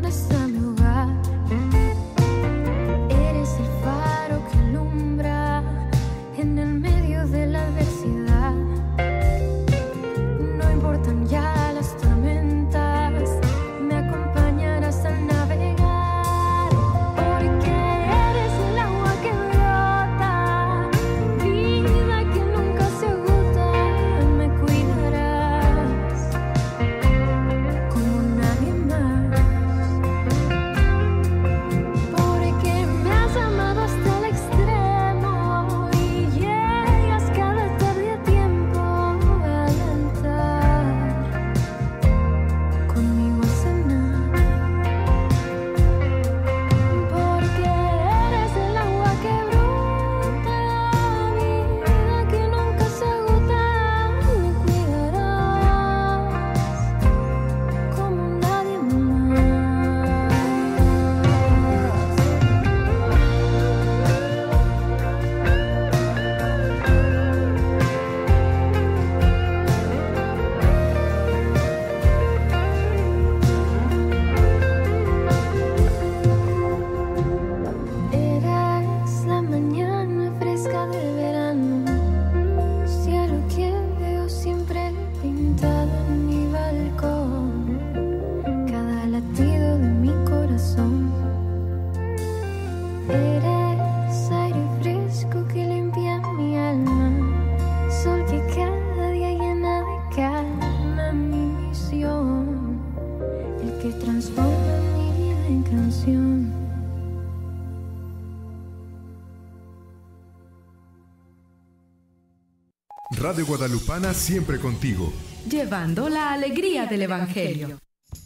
Radio Guadalupana siempre contigo. Llevando la alegría del Evangelio.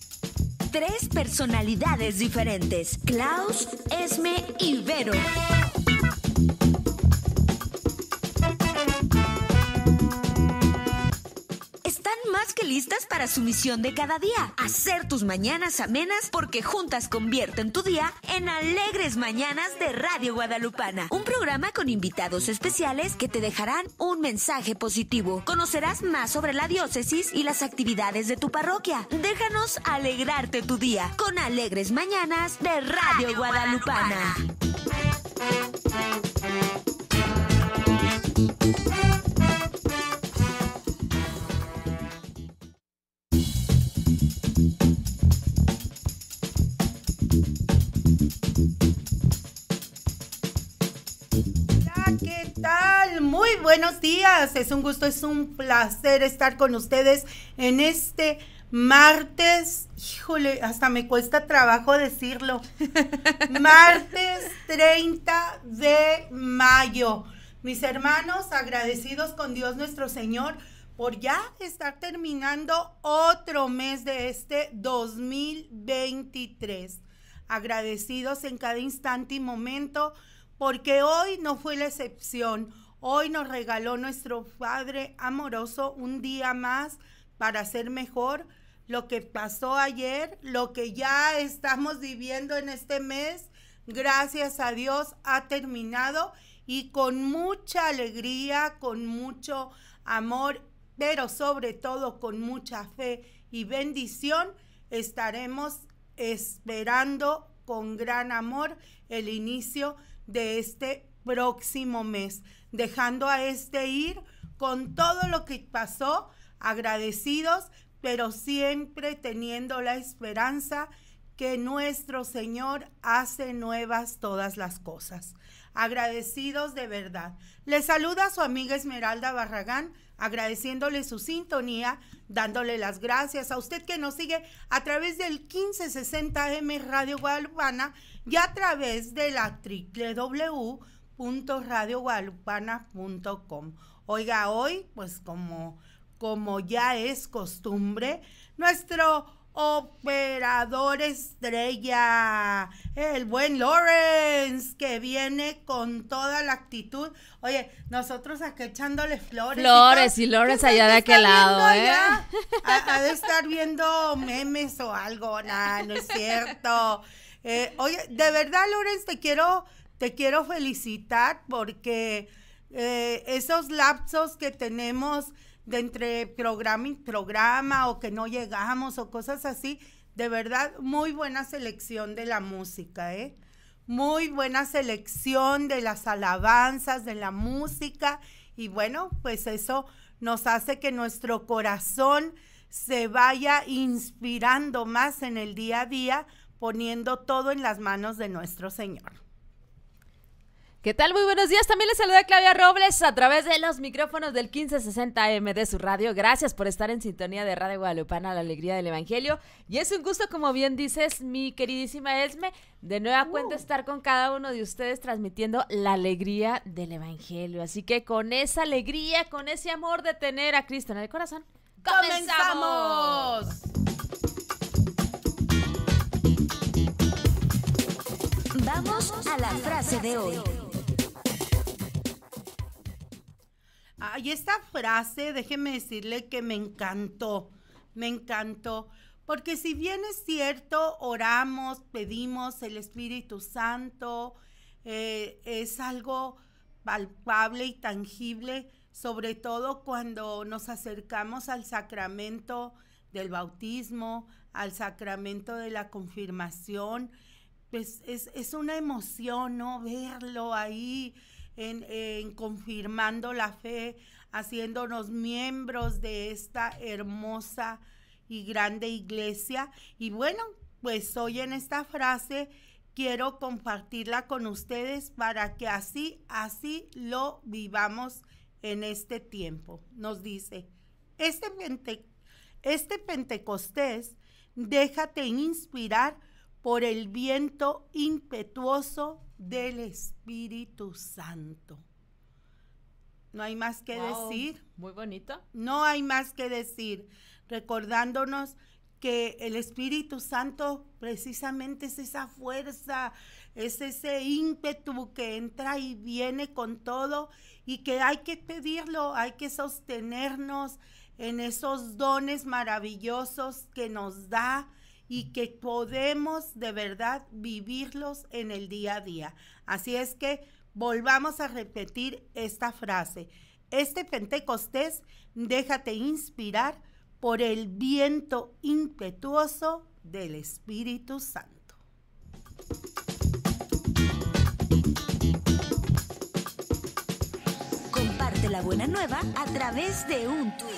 Tres personalidades diferentes: Klaus, Esme y Vero. Están más que listas para su misión de cada día: hacer tus mañanas amenas, porque juntas convierten tu día en Alegres Mañanas de Radio Guadalupana. Un programa con invitados especiales que te dejarán un mensaje positivo. Conocerás más sobre la diócesis y las actividades de tu parroquia. Déjanos alegrarte tu día con Alegres Mañanas de Radio Guadalupana. ¿Qué tal? Muy buenos días. Es un gusto, es un placer estar con ustedes en este martes. Híjole, hasta me cuesta trabajo decirlo. Martes 30 de mayo. Mis hermanos, agradecidos con Dios nuestro Señor por ya estar terminando otro mes de este 2023. Agradecidos en cada instante y momento, porque hoy no fue la excepción. Hoy nos regaló nuestro Padre amoroso un día más para ser mejor. Lo que pasó ayer, lo que ya estamos viviendo en este mes, gracias a Dios ha terminado, y con mucha alegría, con mucho amor, pero sobre todo con mucha fe y bendición, estaremos esperando con gran amor el inicio de este próximo mes, dejando a este ir con todo lo que pasó, agradecidos, pero siempre teniendo la esperanza que nuestro Señor hace nuevas todas las cosas. Agradecidos de verdad. Les saluda su amiga Esmeralda Barragán, agradeciéndole su sintonía, dándole las gracias a usted que nos sigue a través del 1560M Radio Guadalupana y a través de la www.radioguadalupana.com. Oiga, hoy, pues como ya es costumbre, nuestro operador estrella, el buen Lawrence, que viene con toda la actitud. Oye, nosotros acá echándole flores. Y Lawrence allá de aquel lado, Ha de estar viendo memes o algo. Nah, no es cierto. Oye, de verdad, Lawrence, te quiero felicitar, porque esos lapsos que tenemos de entre programa y programa, o que no llegamos o cosas así, de verdad, muy buena selección de la música, muy buena selección de las alabanzas, de la música, y bueno, pues eso nos hace que nuestro corazón se vaya inspirando más en el día a día, poniendo todo en las manos de nuestro Señor. ¿Qué tal? Muy buenos días. También les saluda Claudia Robles a través de los micrófonos del 1560 AM de su radio. Gracias por estar en sintonía de Radio Guadalupana, la alegría del Evangelio. Y es un gusto, como bien dices, mi queridísima Esme, de nueva cuenta estar con cada uno de ustedes transmitiendo la alegría del Evangelio. Así que con esa alegría, con ese amor de tener a Cristo en el corazón, ¡comenzamos! Vamos a la frase de hoy. Y esta frase, déjeme decirle que me encantó, porque si bien es cierto, oramos, pedimos el Espíritu Santo, es algo palpable y tangible, sobre todo cuando nos acercamos al sacramento del bautismo, al sacramento de la confirmación, pues es una emoción, ¿no? Verlo ahí, en confirmando la fe, haciéndonos miembros de esta hermosa y grande iglesia. Y bueno, pues hoy en esta frase quiero compartirla con ustedes para que así lo vivamos en este tiempo. Nos dice, este Pentecostés, déjate inspirar por el viento impetuoso del Espíritu Santo. No hay más que decir. Muy bonito. No hay más que decir, recordándonos que el Espíritu Santo precisamente es esa fuerza, es ese ímpetu que entra y viene con todo, y que hay que pedirlo, hay que sostenernos en esos dones maravillosos que nos da y que podemos de verdad vivirlos en el día a día. Así es que volvamos a repetir esta frase. Este Pentecostés, déjate inspirar por el viento impetuoso del Espíritu Santo. Comparte la buena nueva a través de un tuit.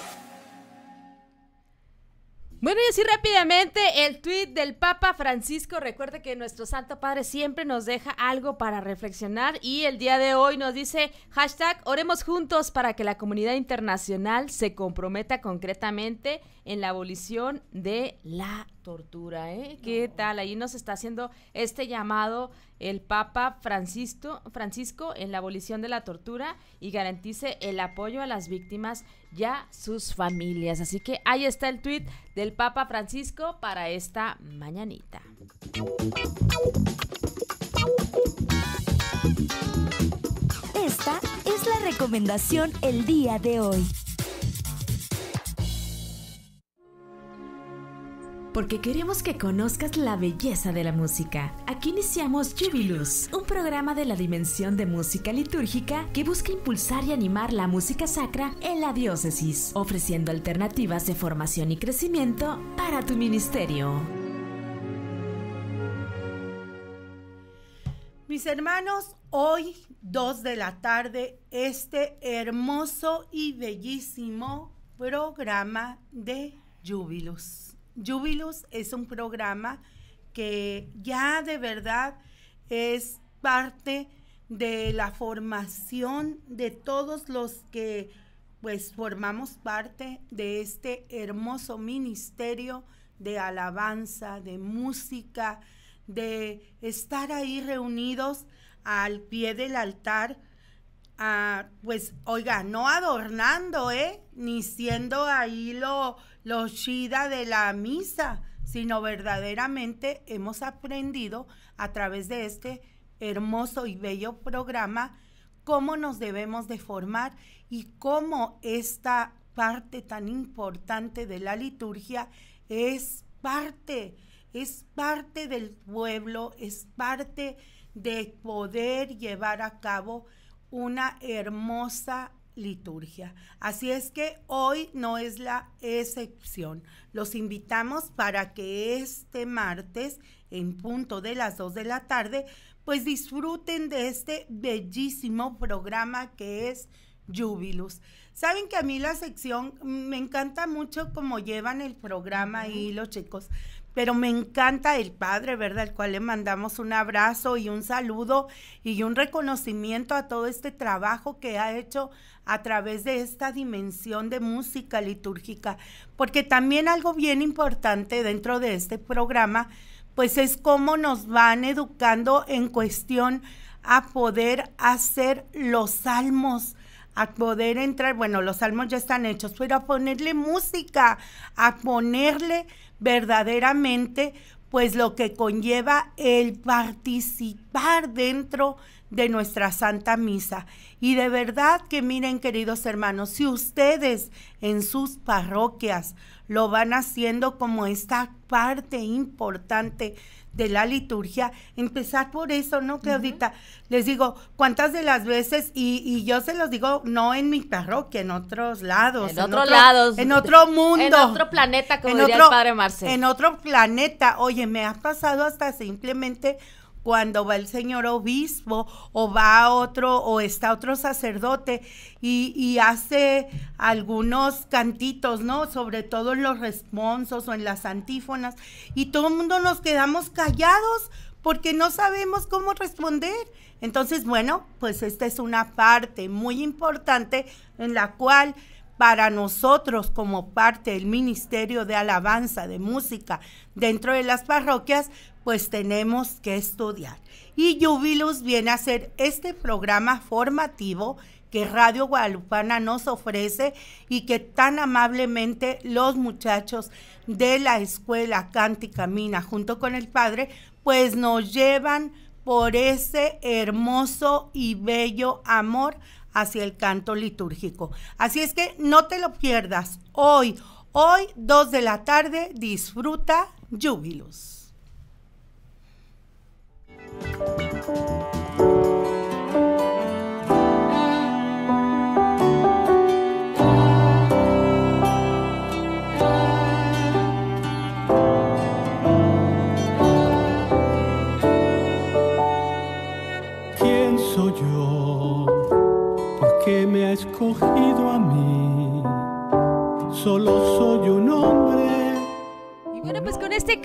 Bueno, y así rápidamente el tuit del Papa Francisco. Recuerde que nuestro Santo Padre siempre nos deja algo para reflexionar, y el día de hoy nos dice #oremos juntos para que la comunidad internacional se comprometa concretamente en la abolición de la tortura. ¿Qué tal? Ahí nos está haciendo este llamado el Papa Francisco en la abolición de la tortura y garantice el apoyo a las víctimas y a sus familias. Así que ahí está el tuit del Papa Francisco para esta mañanita. Esta es la recomendación el día de hoy. Porque queremos que conozcas la belleza de la música. Aquí iniciamos Jubilus, un programa de la dimensión de música litúrgica que busca impulsar y animar la música sacra en la diócesis, ofreciendo alternativas de formación y crecimiento para tu ministerio. Mis hermanos, hoy 2 de la tarde, este hermoso y bellísimo programa de Jubilus. Jubilus es un programa que ya de verdad es parte de la formación de todos los que pues formamos parte de este hermoso ministerio de alabanza, de música, de estar ahí reunidos al pie del altar, pues oiga, no adornando, ni siendo ahí lo chida de la misa, sino verdaderamente hemos aprendido a través de este hermoso y bello programa cómo nos debemos de formar y cómo esta parte tan importante de la liturgia es parte del pueblo, es parte de poder llevar a cabo una hermosa liturgia. Así es que hoy no es la excepción. Los invitamos para que este martes, en punto de las 2 de la tarde, pues disfruten de este bellísimo programa que es Jubilus. Saben que a mí la sección me encanta mucho cómo llevan el programa ahí los chicos, pero me encanta el padre, ¿verdad? Al cual le mandamos un abrazo y un saludo y un reconocimiento a todo este trabajo que ha hecho a través de esta dimensión de música litúrgica, porque también algo bien importante dentro de este programa, pues es cómo nos van educando en cuestión a poder hacer los salmos, a poder entrar, bueno, los salmos ya están hechos, pero a ponerle música, a ponerle verdaderamente, pues lo que conlleva el participar dentro de nuestra Santa Misa. Y de verdad que miren, queridos hermanos, si ustedes en sus parroquias lo van haciendo como esta parte importante de la liturgia, empezar por eso, ¿no, Claudita? Les digo, ¿cuántas de las veces, y yo se los digo, no en mi parroquia, en otros lados. En otro mundo. En otro planeta, como diría el padre Marcel. En otro planeta. Oye, me ha pasado hasta simplemente cuando va el señor obispo o va otro o está otro sacerdote y hace algunos cantitos, ¿no? Sobre todo en los responsos o en las antífonas, y todo el mundo nos quedamos callados porque no sabemos cómo responder. Entonces, bueno, pues esta es una parte muy importante en la cual para nosotros, como parte del Ministerio de Alabanza, de Música, dentro de las parroquias, pues tenemos que estudiar. Y Jubilus viene a ser este programa formativo que Radio Guadalupana nos ofrece y que tan amablemente los muchachos de la Escuela Canta y Camina, junto con el padre, pues nos llevan por ese hermoso y bello amor hacia el canto litúrgico. Así es que no te lo pierdas. Hoy 2 de la tarde, disfruta Jubilus. ¿Quién soy yo? ¿Por qué me ha escogido a mí? Solo soy un hombre. Y bueno, pues con este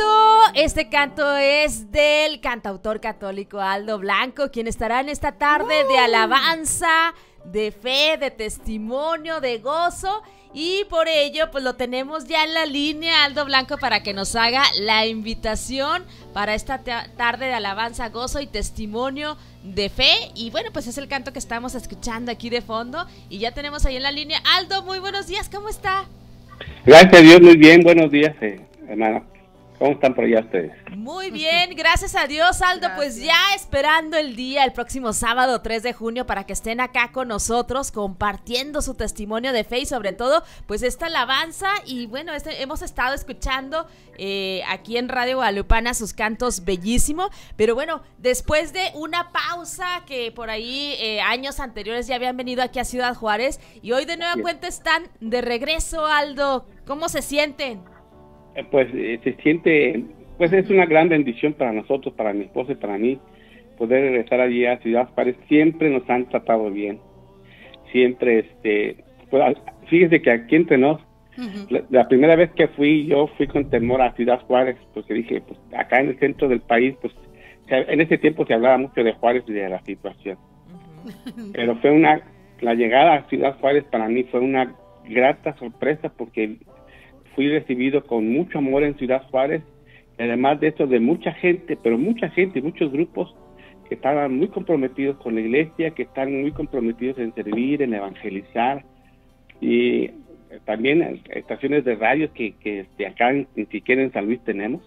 canto es del cantautor católico Aldo Blanco, quien estará en esta tarde de alabanza, de fe, de testimonio, de gozo. Y por ello, pues lo tenemos ya en la línea, Aldo Blanco, para que nos haga la invitación para esta tarde de alabanza, gozo y testimonio de fe. Y bueno, pues es el canto que estamos escuchando aquí de fondo. Y ya tenemos ahí en la línea. Aldo, muy buenos días, ¿cómo está? Gracias a Dios, muy bien, buenos días, hermano. ¿Cómo están por allá ustedes? Muy bien, gracias a Dios, Aldo. Gracias. Pues ya esperando el próximo sábado 3 de junio para que estén acá con nosotros compartiendo su testimonio de fe y sobre todo pues esta alabanza. Y bueno, hemos estado escuchando aquí en Radio Guadalupana sus cantos bellísimos, pero bueno, después de una pausa que por ahí años anteriores ya habían venido aquí a Ciudad Juárez y hoy de nueva cuenta están de regreso, Aldo. ¿Cómo se sienten? Pues se siente, pues es una gran bendición para nosotros, para mi esposa y para mí, poder regresar allí a Ciudad Juárez. Siempre nos han tratado bien, siempre, pues, fíjese que aquí entre nos, la primera vez que fui con temor a Ciudad Juárez, porque dije, pues acá en el centro del país, pues en ese tiempo se hablaba mucho de Juárez y de la situación, pero fue la llegada a Ciudad Juárez para mí fue una grata sorpresa, porque fui recibido con mucho amor en Ciudad Juárez, y además de esto de mucha gente, pero mucha gente, muchos grupos que estaban muy comprometidos con la iglesia, que están muy comprometidos en servir, en evangelizar, y también estaciones de radio que acá ni siquiera en San Luis tenemos,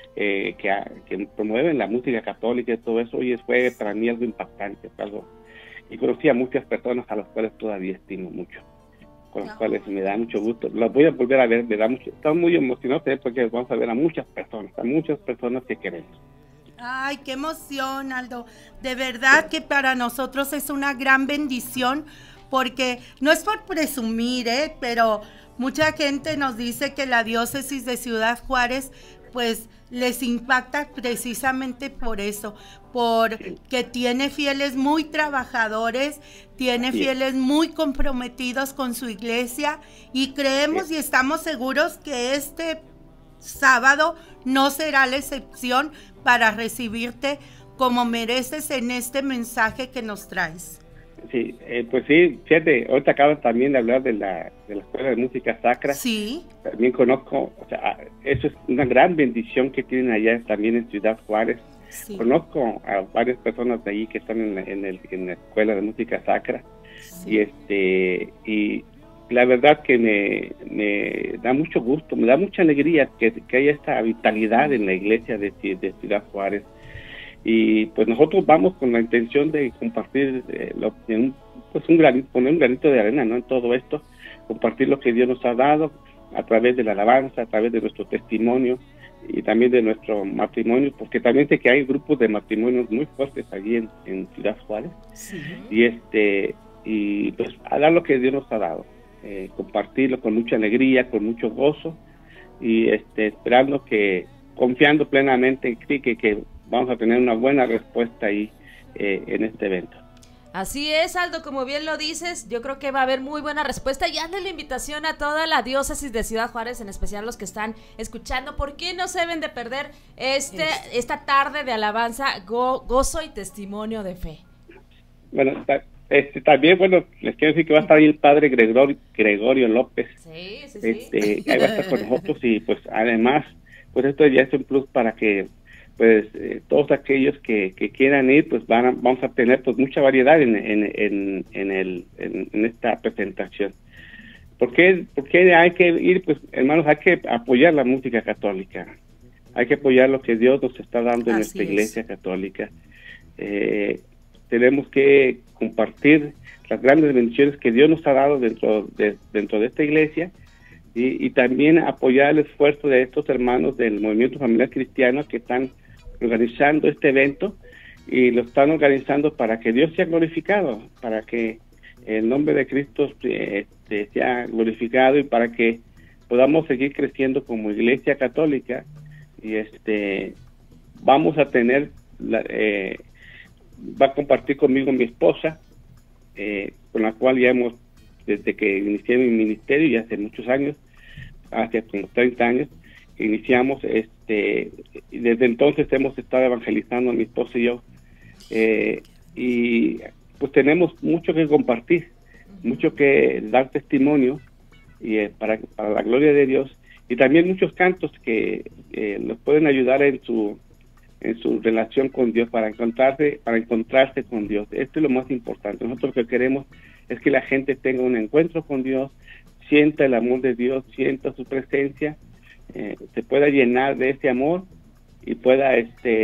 que promueven la música católica y todo eso, y fue para mí algo impactante, y conocí a muchas personas a las cuales todavía estimo mucho, con los cuales me da mucho gusto. Los voy a volver a ver, estamos muy emocionados porque vamos a ver a muchas personas que queremos. Ay, qué emoción, Aldo. De verdad que para nosotros es una gran bendición porque no es por presumir, pero mucha gente nos dice que la diócesis de Ciudad Juárez, pues les impacta precisamente por eso, porque tiene fieles muy trabajadores, tiene fieles muy comprometidos con su iglesia, y creemos y estamos seguros que este sábado no será la excepción para recibirte como mereces en este mensaje que nos traes. Sí, pues sí, fíjate, ahorita acabas también de hablar de la Escuela de Música Sacra. Sí. También conozco, o sea, eso es una gran bendición que tienen allá también en Ciudad Juárez. Sí. Conozco a varias personas de ahí que están en la Escuela de Música Sacra. Sí. Y la verdad que me da mucho gusto, me da mucha alegría que haya esta vitalidad en la iglesia de Ciudad Juárez. Y pues nosotros vamos con la intención de compartir poner un granito de arena, ¿no? En todo esto, compartir lo que Dios nos ha dado a través de la alabanza, a través de nuestro testimonio y también de nuestro matrimonio, porque también sé que hay grupos de matrimonios muy fuertes allí en Ciudad Juárez. Sí. Y pues a dar lo que Dios nos ha dado, compartirlo con mucha alegría, con mucho gozo, y esperando confiando plenamente que vamos a tener una buena respuesta ahí en este evento. Así es, Aldo, como bien lo dices, yo creo que va a haber muy buena respuesta, y hazle la invitación a toda la diócesis de Ciudad Juárez, en especial los que están escuchando, porque no se deben de perder esta tarde de alabanza, gozo y testimonio de fe. Bueno, también, les quiero decir que va a estar ahí el padre Gregorio López. Sí. Ahí va a estar con nosotros, y pues además, pues esto ya es un plus para que pues todos aquellos que quieran ir, pues vamos a tener pues mucha variedad en esta presentación. ¿Por qué hay que ir? Pues hermanos, hay que apoyar la música católica, hay que apoyar lo que Dios nos está dando en nuestra iglesia católica. Tenemos que compartir las grandes bendiciones que Dios nos ha dado dentro de esta iglesia, y también apoyar el esfuerzo de estos hermanos del Movimiento Familiar Cristiano que están organizando este evento, y lo están organizando para que Dios sea glorificado, para que el nombre de Cristo sea glorificado, y para que podamos seguir creciendo como iglesia católica. Y vamos a tener va a compartir conmigo mi esposa, con la cual ya desde que inicié mi ministerio, ya hace muchos años, hace como 30 años, iniciamos, y desde entonces hemos estado evangelizando, mi esposa y yo, y pues tenemos mucho que compartir, mucho que dar testimonio, y para la gloria de Dios, y también muchos cantos que nos pueden ayudar en su relación con Dios, para encontrarse con Dios. Esto es lo más importante. Nosotros lo que queremos es que la gente tenga un encuentro con Dios, sienta el amor de Dios, sienta su presencia, se pueda llenar de ese amor, y pueda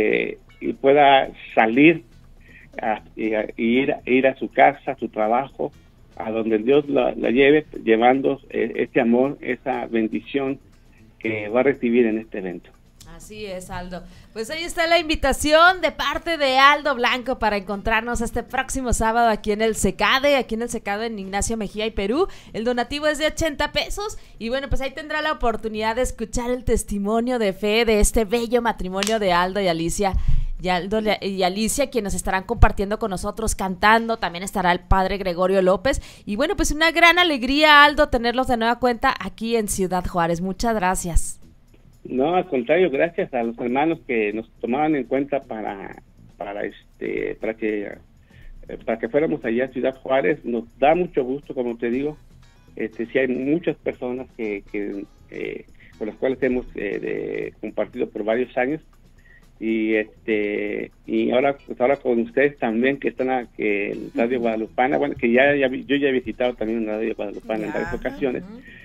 salir ir a su casa, a su trabajo, a donde Dios la lleve, llevando ese amor, esa bendición que va a recibir en este evento. Así es, Aldo. Pues ahí está la invitación de parte de Aldo Blanco para encontrarnos este próximo sábado aquí en el CECADE, en Ignacio Mejía y Perú. El donativo es de 80 pesos, y bueno, pues ahí tendrá la oportunidad de escuchar el testimonio de fe de este bello matrimonio de Aldo y Alicia. Y Alicia, quienes estarán compartiendo con nosotros, cantando. También estará el padre Gregorio López. Y bueno, pues una gran alegría, Aldo, tenerlos de nueva cuenta aquí en Ciudad Juárez. Muchas gracias. No, al contrario, gracias a los hermanos que nos tomaban en cuenta para que fuéramos allá a Ciudad Juárez. Nos da mucho gusto, como te digo. Sí hay muchas personas con las cuales hemos compartido por varios años, y ahora con ustedes también, que están aquí en Radio Guadalupana, bueno, que yo ya he visitado también en Radio Guadalupana en varias ocasiones.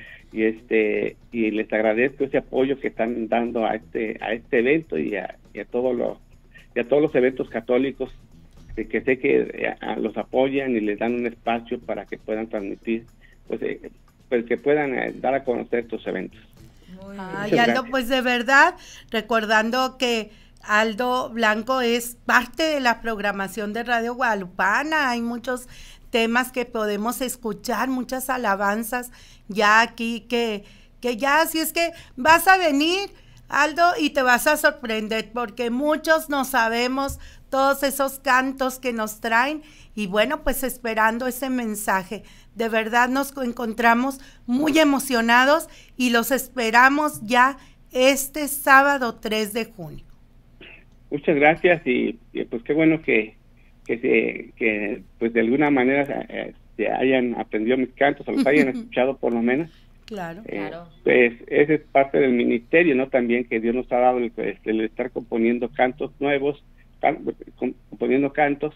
Y les agradezco ese apoyo que están dando a este evento, y a todos los eventos católicos, que sé que los apoyan y les dan un espacio para que puedan transmitir, pues que puedan dar a conocer estos eventos. Ay, Aldo, pues de verdad, recordando que Aldo Blanco es parte de la programación de Radio Guadalupana, hay muchos temas que podemos escuchar, muchas alabanzas ya aquí que ya, así es que vas a venir, Aldo, y te vas a sorprender porque muchos no sabemos todos esos cantos que nos traen y bueno, pues esperando ese mensaje. De verdad nos encontramos muy emocionados y los esperamos ya este sábado 3 de junio. Muchas gracias y pues qué bueno que pues de alguna manera hayan aprendido mis cantos o los hayan escuchado por lo menos. Claro. Pues ese es parte del ministerio, ¿no? También que Dios nos ha dado el estar componiendo cantos nuevos, componiendo cantos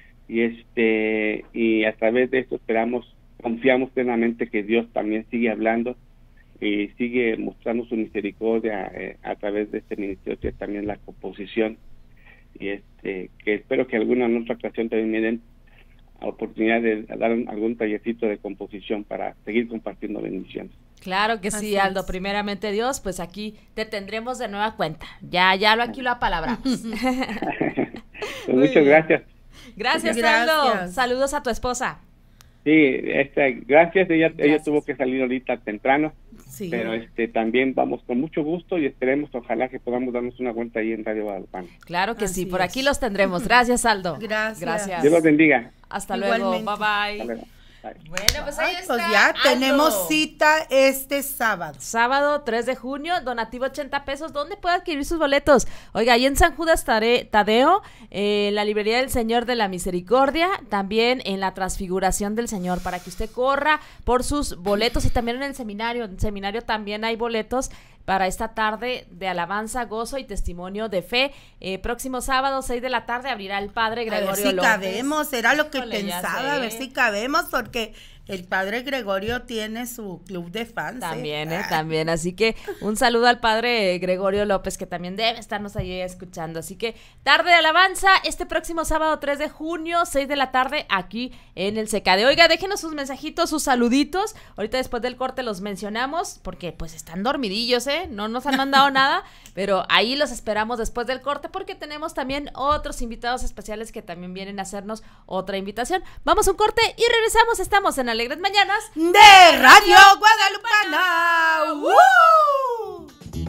y a través de esto confiamos plenamente que Dios también sigue hablando y sigue mostrando su misericordia a través de este ministerio, que es también la composición, y que espero que alguna en otra ocasión también me den oportunidad de dar algún tallercito de composición para seguir compartiendo bendiciones. Claro que sí, Aldo, primeramente Dios, pues aquí te tendremos de nueva cuenta, ya aquí lo apalabramos. Pues muchas gracias. Gracias, Aldo, saludos a tu esposa. Sí, gracias, ella tuvo que salir ahorita temprano, sí, pero también vamos con mucho gusto y esperemos, ojalá que podamos darnos una vuelta ahí en Radio Guadalupana. Claro que Así sí, por es. aquí los tendremos. Gracias, Aldo. Gracias. Dios los bendiga. Hasta Igualmente. luego, bye Hasta bye. luego. Bye. Bueno, pues ahí está. Pues ya Aldo. tenemos cita este sábado. Sábado 3 de junio, donativo 80 pesos. ¿Dónde puede adquirir sus boletos? Oiga, ahí en San Judas Tadeo, la librería del Señor de la Misericordia, también en la Transfiguración del Señor, para que usted corra por sus boletos, y también en el seminario. En el seminario también hay boletos para esta tarde de alabanza, gozo y testimonio de fe. Próximo sábado, 6 de la tarde, abrirá el Padre Gregorio a ver si López. cabemos, era lo que Híjole, ya pensaba, sé. a ver si cabemos, porque el Padre Gregorio tiene su club de fans. También, también. Así que un saludo al Padre Gregorio López, que también debe estarnos allí escuchando. Así que tarde de alabanza, este próximo sábado 3 de junio, 6 de la tarde, aquí en el CKD. Oiga, déjenos sus mensajitos, sus saluditos. Ahorita después del corte los mencionamos, porque pues están dormidillos, no nos han mandado nada, pero ahí los esperamos después del corte, porque tenemos también otros invitados especiales que también vienen a hacernos otra invitación. Vamos a un corte y regresamos. Estamos en Alegres Mañanas de Radio Guadalupana. ¡Woo!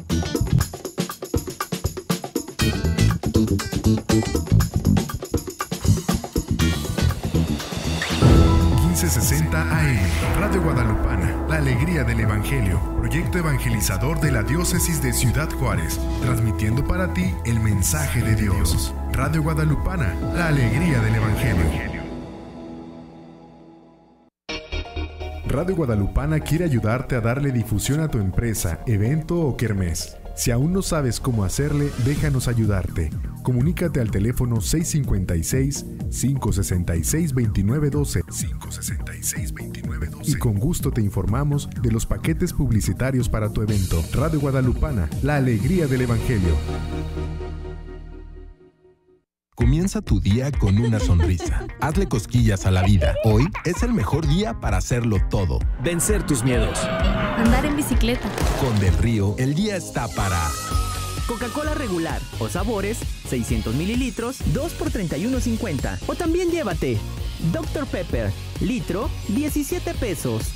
1560 AM, Radio Guadalupana, la alegría del Evangelio, proyecto evangelizador de la diócesis de Ciudad Juárez, transmitiendo para ti el mensaje de Dios. Radio Guadalupana, la alegría del Evangelio. Radio Guadalupana quiere ayudarte a darle difusión a tu empresa, evento o kermés. Si aún no sabes cómo hacerle, déjanos ayudarte. Comunícate al teléfono 656-566-2912 y con gusto te informamos de los paquetes publicitarios para tu evento. Radio Guadalupana, la alegría del Evangelio. Comienza tu día con una sonrisa. Hazle cosquillas a la vida. Hoy es el mejor día para hacerlo todo. Vencer tus miedos. Andar en bicicleta. Con Del Río, el día está para... Coca-Cola regular o sabores, 600 mililitros, 2 por $31.50. O también llévate Dr. Pepper, litro, 17 pesos.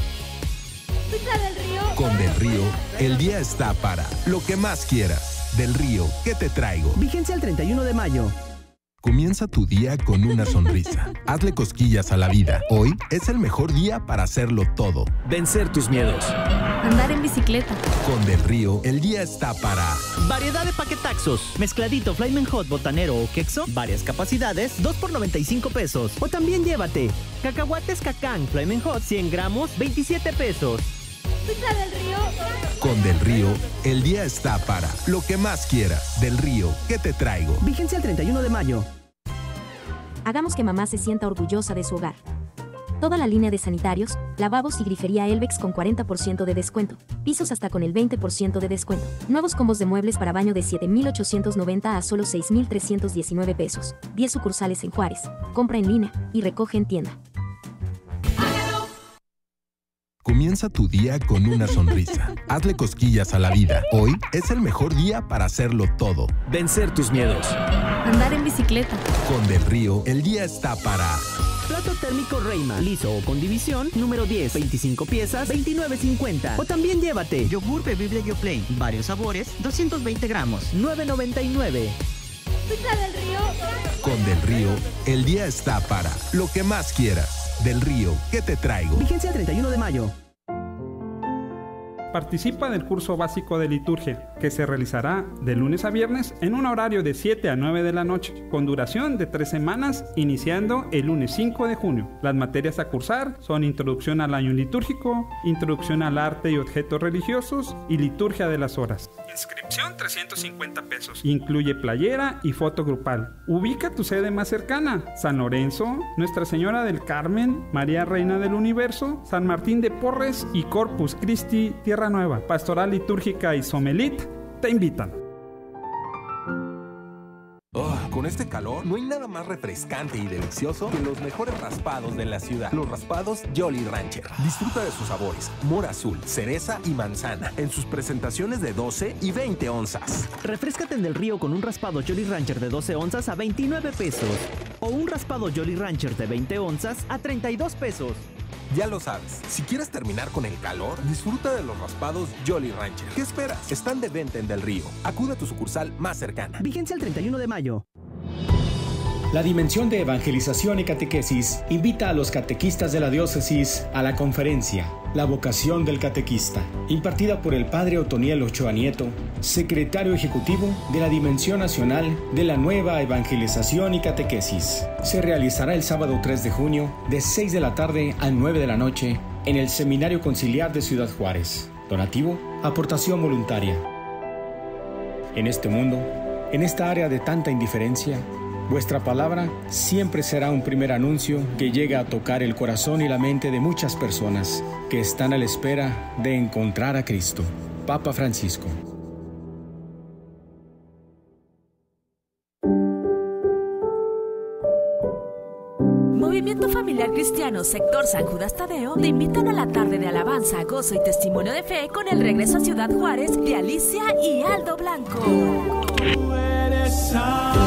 Con Del Río, el día está para lo que más quieras. Del Río, ¿qué te traigo? Vigencia el 31 de mayo. Comienza tu día con una sonrisa. Hazle cosquillas a la vida. Hoy es el mejor día para hacerlo todo. Vencer tus miedos. Andar en bicicleta. Con Del Río, el día está para... Variedad de paquetaxos. Mezcladito Flamen Hot, botanero o quexo. Varias capacidades, 2 por $95. O también llévate cacahuates Cacán Flamen Hot, 100 gramos, 27 pesos. Con Del Río, el día está para lo que más quieras. Del Río, ¿qué te traigo? Vigencia el 31 de mayo. Hagamos que mamá se sienta orgullosa de su hogar. Toda la línea de sanitarios, lavabos y grifería Elvex con 40% de descuento. Pisos hasta con el 20% de descuento. Nuevos combos de muebles para baño de 7,890 a solo 6,319 pesos. 10 sucursales en Juárez. Compra en línea y recoge en tienda. Comienza tu día con una sonrisa. Hazle cosquillas a la vida. Hoy es el mejor día para hacerlo todo. Vencer tus miedos. Andar en bicicleta. Con Del Río, el día está para... Plato térmico Reyma, liso o con división, número 10, 25 piezas, 29.50. O también llévate yogur bebible Yoplait, varios sabores, 220 gramos, 9.99. Del Río. Con Del Río, el día está para lo que más quieras. Del Río, ¿qué te traigo? Vigencia el 31 de mayo. Participa del curso básico de liturgia, que se realizará de lunes a viernes en un horario de 7 a 9 de la noche, con duración de 3 semanas, iniciando el lunes 5 de junio. Las materias a cursar son Introducción al año litúrgico, Introducción al arte y objetos religiosos y Liturgia de las horas. Inscripción 350 pesos. Incluye playera y foto grupal. Ubica tu sede más cercana: San Lorenzo, Nuestra Señora del Carmen, María Reina del Universo, San Martín de Porres y Corpus Christi, Tierra Nueva. Pastoral Litúrgica y Somelit te invitan. Con este calor, no hay nada más refrescante y delicioso que los mejores raspados de la ciudad. Los raspados Jolly Rancher. Disfruta de sus sabores: mora azul, cereza y manzana, en sus presentaciones de 12 y 20 onzas. Refréscate en Del Río con un raspado Jolly Rancher de 12 onzas a 29 pesos. O un raspado Jolly Rancher de 20 onzas a 32 pesos. Ya lo sabes, si quieres terminar con el calor, disfruta de los raspados Jolly Rancher. ¿Qué esperas? Están de venta en Del Río. Acude a tu sucursal más cercana. Vigencia el 31 de mayo. La Dimensión de Evangelización y Catequesis invita a los catequistas de la diócesis a la conferencia La Vocación del Catequista, impartida por el Padre Otoniel Ochoa Nieto, secretario ejecutivo de la Dimensión Nacional de la Nueva Evangelización y Catequesis. Se realizará el sábado 3 de junio de 6 de la tarde a 9 de la noche en el Seminario Conciliar de Ciudad Juárez. Donativo, aportación voluntaria. En este mundo, en esta área de tanta indiferencia, vuestra palabra siempre será un primer anuncio que llega a tocar el corazón y la mente de muchas personas que están a la espera de encontrar a Cristo. Papa Francisco. Movimiento Familiar Cristiano Sector San Judas Tadeo te invitan a la tarde de alabanza, gozo y testimonio de fe con el regreso a Ciudad Juárez de Alicia y Aldo Blanco. Tú eres santo,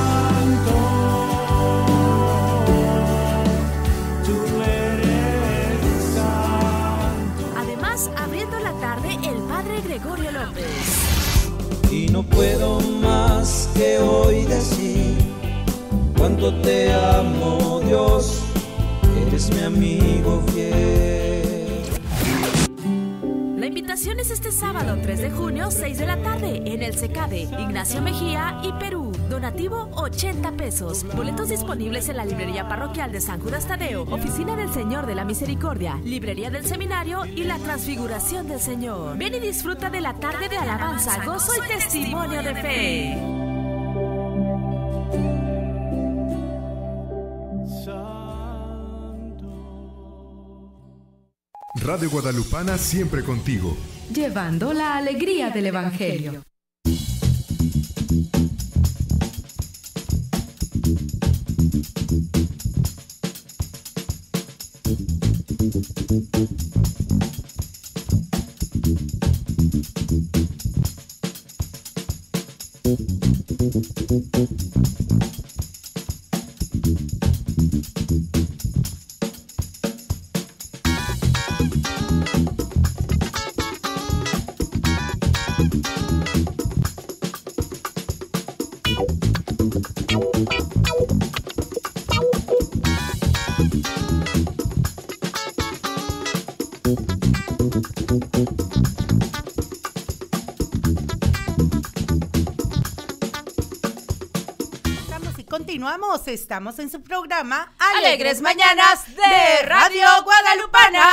tú eres santo. Además, abriendo la tarde, el Padre Gregorio López. Y no puedo más que hoy decir cuánto te amo, Dios, eres mi amigo fiel. La invitación es este sábado 3 de junio, 6 de la tarde, en el CECADE, Ignacio Mejía y Perú. Donativo 80 pesos. Boletos disponibles en la librería parroquial de San Judas Tadeo, Oficina del Señor de la Misericordia, Librería del Seminario y la Transfiguración del Señor. Ven y disfruta de la tarde de alabanza, gozo y testimonio de fe. Radio Guadalupana siempre contigo. Llevando la alegría del Evangelio. Estamos en su programa Alegres Mañanas de Radio Guadalupana.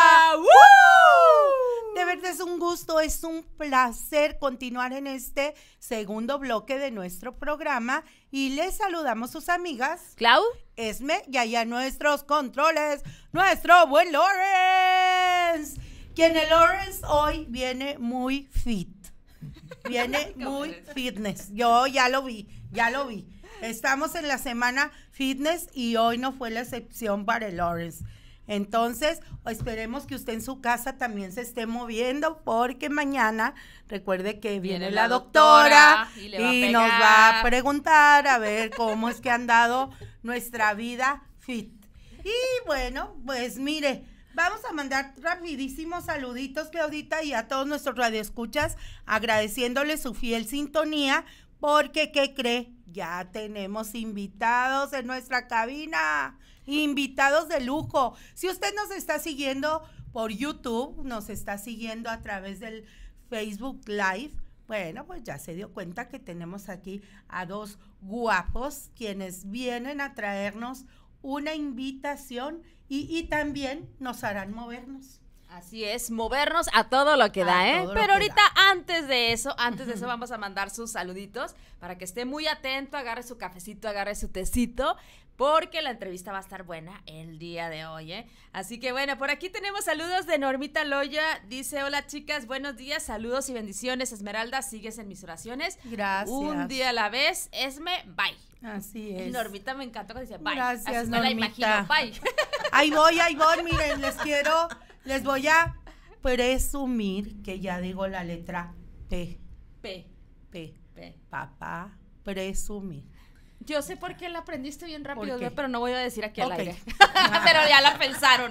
De verdad es un gusto, es un placer continuar en este segundo bloque de nuestro programa y les saludamos sus amigas Clau, Esme y allá nuestros controles, nuestro buen Lawrence, quien el Lawrence hoy viene muy fit, viene muy fitness, yo ya lo vi. Estamos en la semana fitness y hoy no fue la excepción para el Lawrence. Entonces, esperemos que usted en su casa también se esté moviendo porque mañana, recuerde que viene la doctora y nos va a preguntar a ver cómo es que ha andado nuestra vida fit. Y bueno, pues mire, vamos a mandar rapidísimos saluditos, Claudita, y a todos nuestros radioescuchas, agradeciéndoles su fiel sintonía, porque, ¿qué cree? Ya tenemos invitados en nuestra cabina, invitados de lujo. Si usted nos está siguiendo por YouTube, nos está siguiendo a través del Facebook Live, bueno, pues ya se dio cuenta que tenemos aquí a dos guapos quienes vienen a traernos una invitación y también nos harán movernos. Así es, movernos a todo lo que da, ¿eh? Pero ahorita antes de eso vamos a mandar sus saluditos para que esté muy atento, agarre su cafecito, agarre su tecito, porque la entrevista va a estar buena el día de hoy, ¿eh? Así que bueno, por aquí tenemos saludos de Normita Loya, dice: hola chicas, buenos días, saludos y bendiciones, Esmeralda, sigues en mis oraciones. Gracias. Un día a la vez, Esme, bye. Así es. Normita me encantó cuando dice bye. Gracias, así me la imagino, bye. Ahí voy, miren, les voy a presumir que ya digo la letra P. P. Papá, presumir. Yo sé por qué la aprendiste bien rápido, ¿Por qué? pero no voy a decir aquí al aire. Pero ya la pensaron.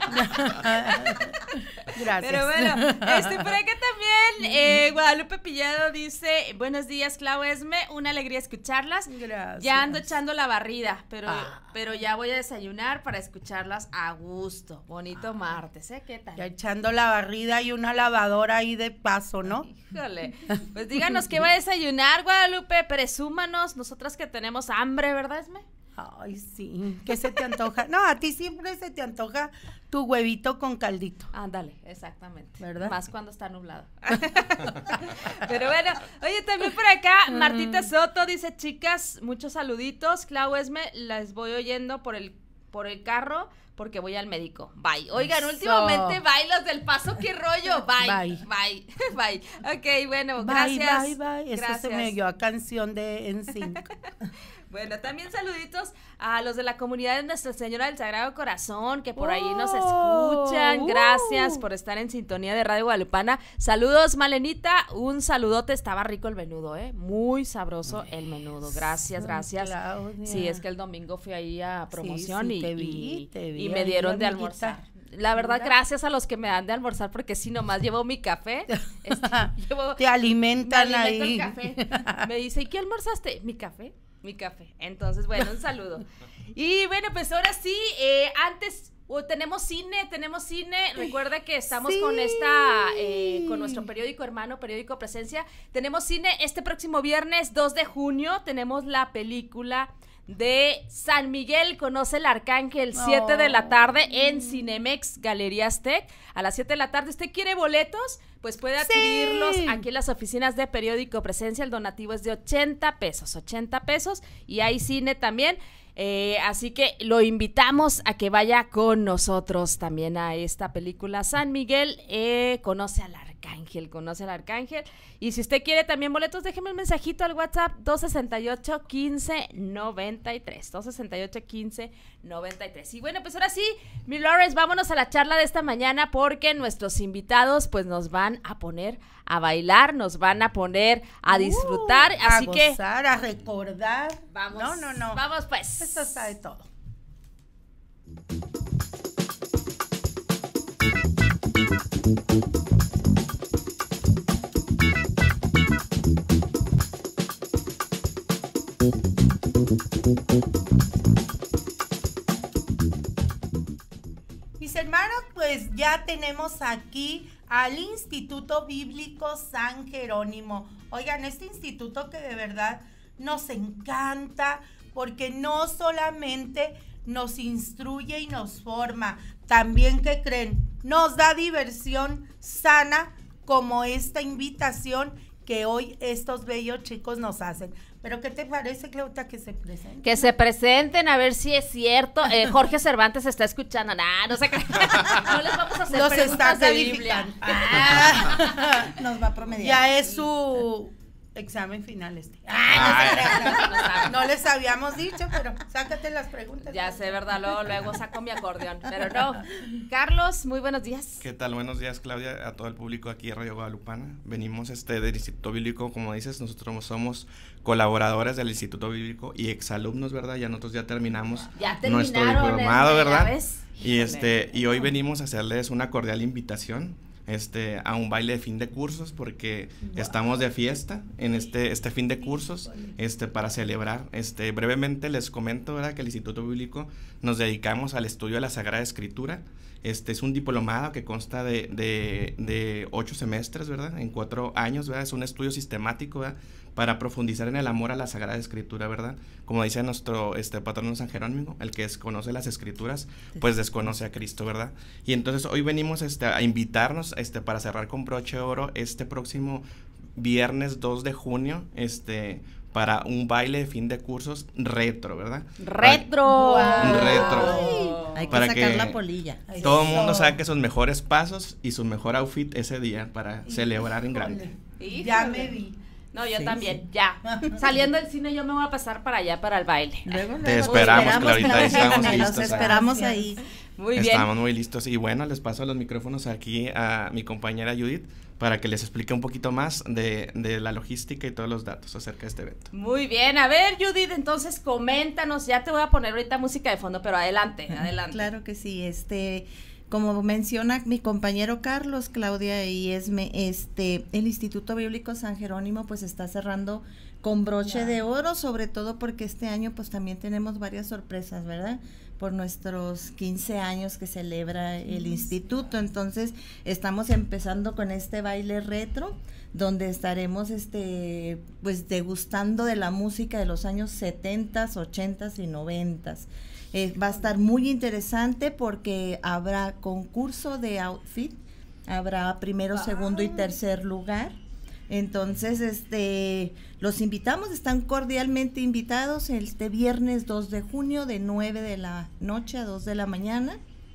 Gracias. Pero bueno, por acá también Guadalupe Pillado dice: buenos días, Clau, Esme, una alegría escucharlas. Gracias. Ya ando echando la barrida, pero ya voy a desayunar para escucharlas a gusto. Bonito martes, ¿eh? ¿Qué tal? Ya echando la barrida y una lavadora ahí de paso, ¿no? Híjole, pues díganos qué va a desayunar, Guadalupe, presúmanos, nosotras que tenemos hambre, ¿verdad, Esme? Ay, sí, ¿qué se te antoja? No, a ti siempre se te antoja tu huevito con caldito. Ándale, exactamente. ¿Verdad? Más cuando está nublado. Pero bueno, oye, también por acá, Martita Soto dice: chicas, muchos saluditos, Clau, Esme, las voy oyendo por el carro, porque voy al médico. Bye. Oigan, últimamente, bye los del Paso, qué rollo. Bye. Ok, bueno, gracias. Bye. Eso se me oyó a canción de NSYNC. Bueno, también saluditos a los de la comunidad de Nuestra Señora del Sagrado Corazón, que por ahí nos escuchan. Gracias por estar en sintonía de Radio Guadalupana. Saludos, Malenita. Un saludote. Estaba rico el menudo, muy sabroso el menudo. Gracias. Claudia. Sí, es que el domingo fui ahí a promoción te vi, y me dieron de almorzar. La verdad, gracias a los que me dan de almorzar, porque si nomás llevo mi café, te alimentan ahí. El café. Me dice: ¿y qué almorzaste? Mi café. Entonces, bueno, un saludo. Y bueno, pues ahora sí, antes tenemos cine. Recuerda que estamos con con nuestro periódico hermano, Periódico Presencia. Tenemos cine este próximo viernes 2 de junio. Tenemos la película de San Miguel Conoce el Arcángel, 7 de la tarde en Cinemex Galerías Tech. A las 7 de la tarde, ¿usted quiere boletos? Pues puede adquirirlos aquí en las oficinas de Periódico Presencia. El donativo es de 80 pesos, y hay cine también. Así que lo invitamos a que vaya con nosotros también a esta película San Miguel Conoce al Arcángel. Y si usted quiere también boletos, déjeme un mensajito al WhatsApp 268-1593. Y bueno, pues ahora sí, mi Lawrence, vámonos a la charla de esta mañana, porque nuestros invitados pues nos van a poner a bailar, nos van a poner a disfrutar, así a que gozar, a recordar. Vamos. No. Vamos pues. Esto está de todo. Mis hermanos, pues ya tenemos aquí al Instituto Bíblico San Jerónimo. Oigan, este instituto que de verdad nos encanta, porque no solamente nos instruye y nos forma, también, ¿qué creen? Nos da diversión sana, como esta invitación que hoy estos bellos chicos nos hacen. ¿Pero qué te parece, Claudia, que se presenten? Que se presenten, a ver si es cierto. Jorge Cervantes está escuchando. No sé qué. No les vamos a hacer los preguntas está de Biblia. Nos va a promediar. Ya es su examen final No No les habíamos dicho, pero sácate las preguntas. Ya sé, ¿verdad? Luego saco mi acordeón, pero no. Carlos, muy buenos días. ¿Qué tal? Buenos días, Claudia, a todo el público aquí de Radio Guadalupana. Venimos del Instituto Bíblico, como dices, nosotros somos colaboradores del Instituto Bíblico y exalumnos, ¿verdad? Ya nosotros ya terminamos nuestro diplomado, ¿verdad? Y hoy venimos a hacerles una cordial invitación a un baile de fin de cursos, porque estamos de fiesta en este fin de cursos, para celebrar. Brevemente les comento, ¿verdad?, que el Instituto Bíblico nos dedicamos al estudio de la Sagrada Escritura. Es un diplomado que consta de 8 semestres, ¿verdad?, en 4 años, ¿verdad? Es un estudio sistemático, ¿verdad?, para profundizar en el amor a la Sagrada Escritura, ¿verdad? Como dice nuestro patrono San Jerónimo, el que desconoce las Escrituras, pues desconoce a Cristo, ¿verdad? Y entonces hoy venimos a invitarnos para cerrar con broche de oro este próximo viernes 2 de junio, para un baile de fin de cursos retro, ¿verdad? ¡Retro! Wow. Retro. Ay, hay que sacar la polilla. Todo el mundo saque sus mejores pasos y su mejor outfit ese día para celebrar en grande. Ya me vi. No, yo también, ya. Saliendo del cine yo me voy a pasar para allá, para el baile. Te esperamos, Clarita, estamos listos. Los esperamos ahí. Muy bien. Estamos muy listos. Y bueno, les paso los micrófonos aquí a mi compañera Judith para que les explique un poquito más de la logística y todos los datos acerca de este evento. Muy bien, a ver, Judith, entonces coméntanos, ya te voy a poner ahorita música de fondo, pero adelante. Claro que sí, como menciona mi compañero Carlos, Claudia y Esme, el Instituto Bíblico San Jerónimo pues está cerrando con broche de oro, sobre todo porque este año pues también tenemos varias sorpresas, ¿verdad? Por nuestros 15 años que celebra el instituto. Entonces estamos empezando con este baile retro, donde estaremos pues degustando de la música de los años 70s, 80s y 90s. Va a estar muy interesante porque habrá concurso de outfit, habrá primero, segundo y tercer lugar. Entonces, los invitamos, están cordialmente invitados este viernes 2 de junio de 9 de la noche a 2 de la mañana.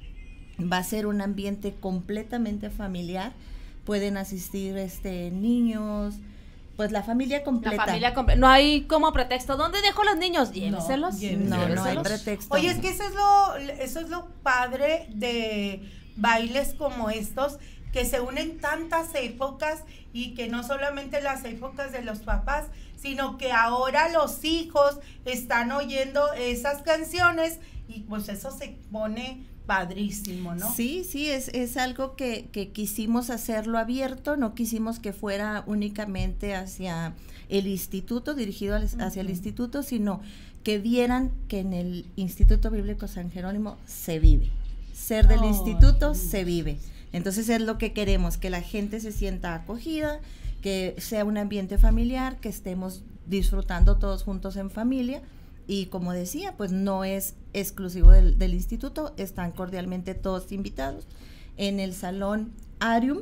Va a ser un ambiente completamente familiar. Pueden asistir niños, pues la familia completa. No hay como pretexto. ¿Dónde dejo los niños? Lléveselos. No hay pretexto. Oye, es que eso es lo padre de bailes como estos, que se unen tantas épocas y que no solamente las épocas de los papás, sino que ahora los hijos están oyendo esas canciones y pues eso se pone padrísimo, ¿no? Sí, es algo que quisimos hacerlo abierto, no quisimos que fuera únicamente hacia el instituto, dirigido hacia el instituto, sino que vieran que en el Instituto Bíblico San Jerónimo se vive. Ser del instituto se vive. Entonces es lo que queremos, que la gente se sienta acogida, que sea un ambiente familiar, que estemos disfrutando todos juntos en familia. Y como decía, pues no es exclusivo del instituto, están cordialmente todos invitados en el salón Arium,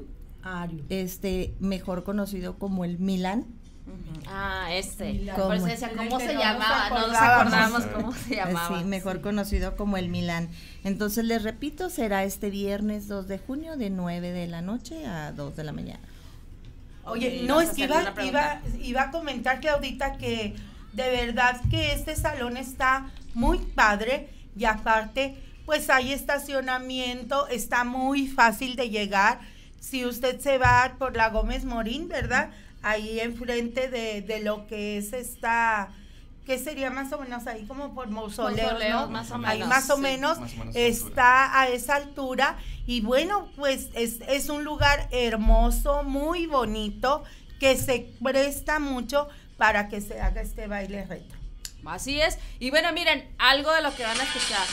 mejor conocido como el Milán. Por eso decía, ¿cómo se llamaba? No nos acordábamos cómo se llamaba. Sí, mejor conocido como el Milán. Entonces les repito, será este viernes 2 de junio de 9 de la noche a 2 de la mañana. Oye, no, es que iba a comentar, Claudita, que de verdad que este salón está muy padre y aparte pues hay estacionamiento, está muy fácil de llegar. Si usted se va por la Gómez Morín, ¿verdad? Ahí enfrente de lo que es ¿qué sería más o menos ahí? Como por Mausoleos, ¿no? Más o menos, ahí más o menos está a esa altura y bueno, pues es un lugar hermoso, muy bonito, que se presta mucho para que se haga este baile retro. Así es. Y bueno, miren, algo de lo que van a escuchar.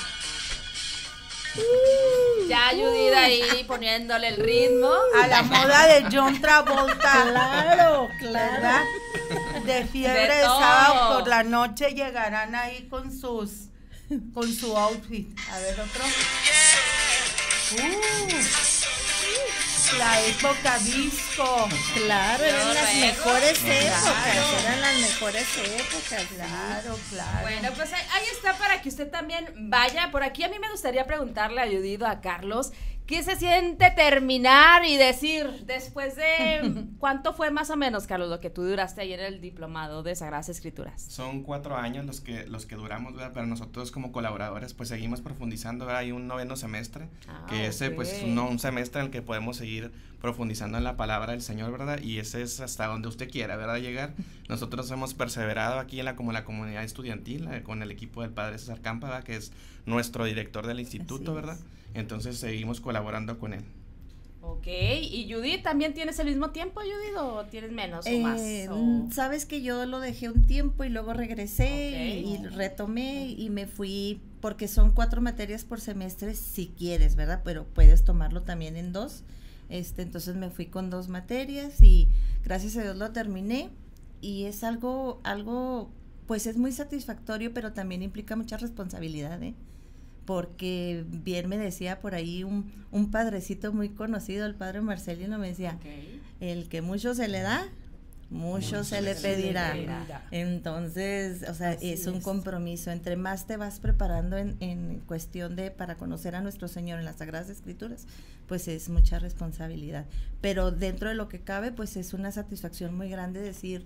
Ya Judith ahí poniéndole el ritmo. A la moda de John Travolta. Claro. ¿Verdad? De fiebre de sábado por la noche llegarán ahí con su outfit. A ver, otro. La época disco. Claro, eran las mejores épocas. Eran las mejores épocas. Claro. Bueno, pues ahí está para que usted también vaya. Por aquí a mí me gustaría preguntarle a Judith o a Carlos, ¿Qué se siente terminar y decir, después de, cuánto fue más o menos, Carlos, lo que tú duraste ayer en el diplomado de Sagradas Escrituras? Son 4 años los que duramos, ¿verdad? Pero nosotros como colaboradores pues seguimos profundizando, ¿verdad? Hay un 9º semestre, que ese pues es un semestre en el que podemos seguir profundizando en la palabra del Señor, ¿verdad? Y ese es hasta donde usted quiera, ¿verdad? Llegar. Nosotros hemos perseverado aquí en la comunidad estudiantil, con el equipo del Padre César Campa, ¿verdad? Que es nuestro director del instituto, ¿verdad? Entonces seguimos colaborando con él. Ok, ¿y Judith también tienes el mismo tiempo, Judith, o tienes menos o más? Sabes que yo lo dejé un tiempo y luego regresé y retomé y me fui, porque son 4 materias por semestre si quieres, ¿verdad? Pero puedes tomarlo también en 2. Entonces me fui con 2 materias y gracias a Dios lo terminé, y es algo pues es muy satisfactorio, pero también implica mucha responsabilidad, porque bien me decía por ahí un padrecito muy conocido, el padre Marcelino, me decía, el que mucho se le da, mucho se le pedirá. Entonces, o sea, es un compromiso. Entre más te vas preparando en cuestión para conocer a nuestro Señor en las Sagradas Escrituras, pues es mucha responsabilidad. Pero dentro de lo que cabe, pues es una satisfacción muy grande decir,